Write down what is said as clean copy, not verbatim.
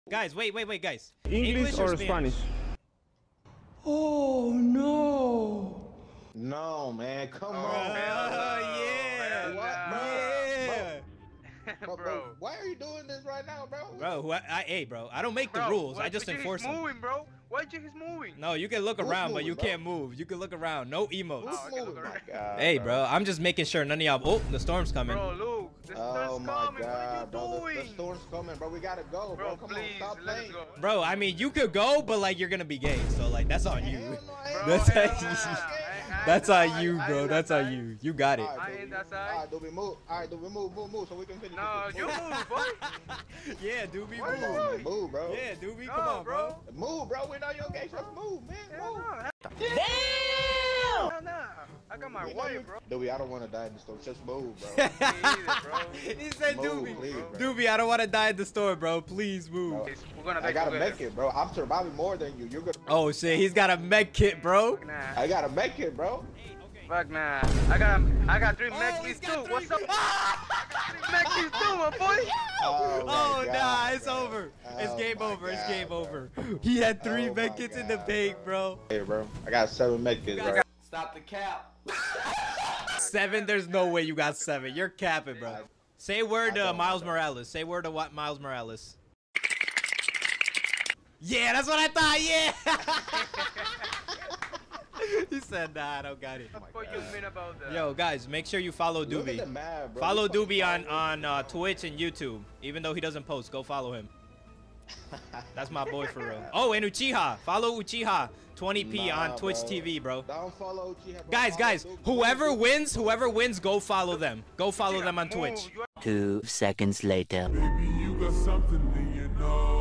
Guys, wait, guys. English or Spanish? Oh no! No, man, come Oh, on. yeah. Bro, why are you doing this right now, bro? Bro, hey, bro, I don't make the rules. I just enforce them. Moving, bro. Why he's moving? No, you can look Who's around, but moving, you bro? can't move. You can look around. No emotes. Who's I can moving? look My around. God, Hey, bro, I'm just making sure none of y'all. Oh, the storm's coming. Bro, look, the Oh storm's my coming. God, What are bro, you the doing? storm's coming, bro. We gotta go, bro. Bro, Come please, on, stop let's playing. go. Bro, I mean, you could go, but like you're gonna be gay, so like that's on you. Hell no, I ain't Bro, That's gonna how go. you- I That's ain't on you, I bro. ain't That's that on side. you. You got it. All right, I ain't dude. that side. All right, do we move? All right, do we move, so we can finish. No, this. you move, boy. Yeah, doobie, What Come are on, you man, move, bro. Yeah, doobie, No, come on, bro. Move, bro. We know you're okay. Just move, man. Hell Move. no. Damn! Hell no. I got my We know wife, you- bro. Dewey, I don't want to die in the storm. Just move, bro. Me either, bro. He said, Move, doobie. please, bro. Doobie, I don't want to die in the store, bro. Please move. Bro. We're gonna I die gotta together. make it, bro. I'm surviving more than you. You're gonna. Oh shit, he's got a med kit, bro. Fuck nah. I gotta make it, bro. Fuck nah. I got 3 mech keys too. What's up? I got 3 mech keys too, my boy. Oh, my Oh God, nah, it's bro. over. It's Oh game my over. It's God, game bro. over. He had 3 Oh med my kits in the God, bank, bro. Hey, bro. I got 7 medkits, bro. Stop the cap. 7? There's no way you got 7. You're capping, bro. Say a word I to don't, Miles I don't. Morales. Say a word to what Miles Morales. Yeah, that's what I thought. Yeah. He said, nah, I don't got it. What you mean about that? Yo, guys, make sure you follow Look at the Doobie. map, bro. Follow We fucking Doobie following- on Twitch and YouTube. Even though he doesn't post, go follow him. That's my boy for real. Oh, and Uchiha. Follow Uchiha 20p Nah, on Twitch bro. TV, bro. Don't follow Uchiha, bro. Guys, Follow guys, Doobie. whoever wins, go follow them. Go follow them on Move, Twitch. you 2 seconds later. Baby, you got something in your nose.